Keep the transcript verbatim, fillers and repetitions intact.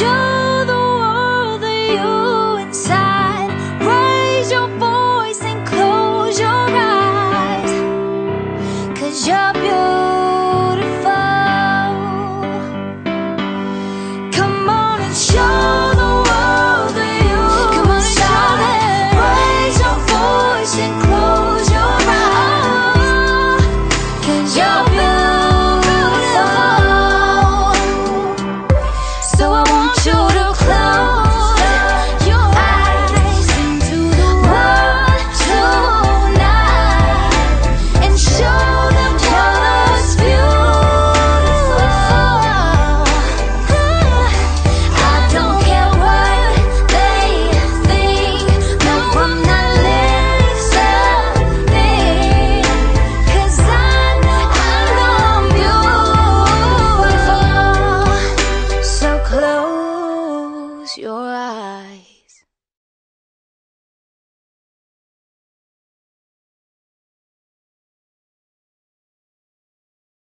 show the world that you inside. Raise your voice and close your eyes, 'cause you're beautiful. Come on and show the world that you inside. Raise your voice and close your eyes, 'cause you're beautiful. So I want you to close your eyes into the world tonight and show them just beautiful. I don't care what they think, no, I'm not listening, 'cause I know, I know I'm beautiful. So close your eyes.